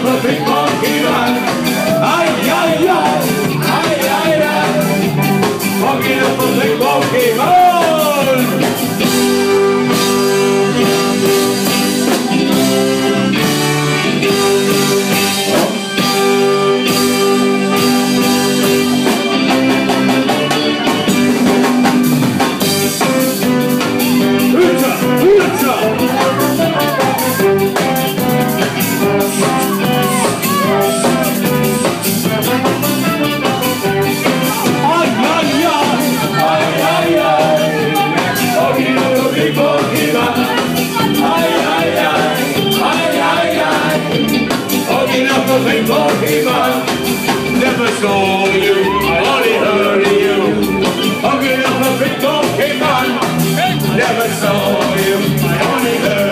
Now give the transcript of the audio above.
of a big monkey man. Ay, ay, ay, ay, ay, ay. Walking up a big monkey man. Big monkey man, never saw you, I only heard of you. Hugging up a big monkey man, never saw you, I only heard